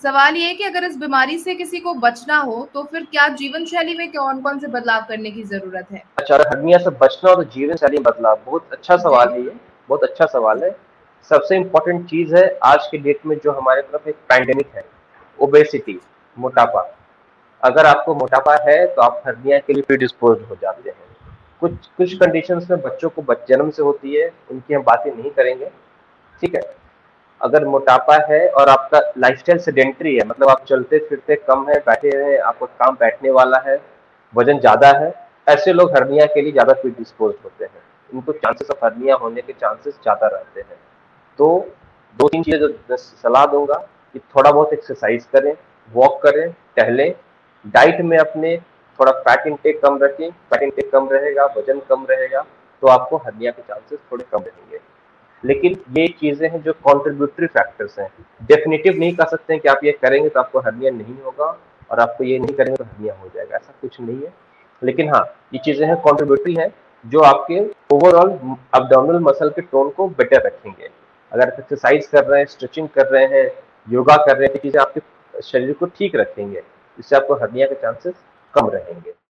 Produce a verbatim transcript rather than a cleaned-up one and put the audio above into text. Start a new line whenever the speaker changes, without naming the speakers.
सवाल ये है कि अगर इस बीमारी से किसी को बचना हो तो फिर क्या जीवन शैली में कौन-कौन से बदलाव करने की ज़रूरत है?
अच्छा, अगर हर्निया से बचना हो तो जीवन शैली में बदलाव, बहुत अच्छा सवाल
जी।
है ये, बहुत अच्छा सवाल है। सबसे इम्पोर्टेंट चीज़ है आज के डेट में जो हमारे तरफ एक पैंडेमिक है, ओबेसिटी, मोटापा। अगर आपको मोटापा है तो आप हर्निया के लिए प्रीडिस्पोज्ड हो जाते हैं। कुछ कुछ कंडीशंस में बच्चों को बच जन्म से होती है, उनकी हम बातें नहीं करेंगे, ठीक है? अगर मोटापा है और आपका लाइफस्टाइल सेडेंटरी है, मतलब आप चलते-फिरते कम है, बैठे हैं, आपका काम बैठने वाला है, वज़न ज़्यादा है, ऐसे लोग हर्निया के लिए ज़्यादा प्रीडिस्पोज्ड होते हैं। उनको चांसेस ऑफ हर्निया होने के चांसेस ज़्यादा रहते हैं। तो दो तीन चीज़ें जो मैं सलाह दूँगा कि थोड़ा बहुत एक्सरसाइज करें, वॉक करें, टहलें, डाइट में अपने थोड़ा फैट इंटेक कम रखें, फैट इंटेक कम रहेगा, वज़न कम रहेगा, तो आपको हर्निया के चांसेस थोड़े कम रहेंगे। लेकिन ये चीज़ें हैं जो कंट्रीब्यूटरी फैक्टर्स हैं। डेफिनिटिव नहीं कह सकते हैं कि आप ये करेंगे तो आपको हर्निया नहीं होगा और आपको ये नहीं करेंगे तो हर्निया हो जाएगा, ऐसा कुछ नहीं है। लेकिन हाँ, ये चीज़ें हैं कंट्रीब्यूटरी हैं जो आपके ओवरऑल एब्डोमिनल मसल के टोन को बेटर रखेंगे। अगर आप एक्सरसाइज कर रहे हैं, स्ट्रेचिंग कर रहे हैं, योगा कर रहे हैं, तो चीज़ें आपके शरीर को ठीक रखेंगे, इससे आपको हर्निया के चांसेस कम रहेंगे।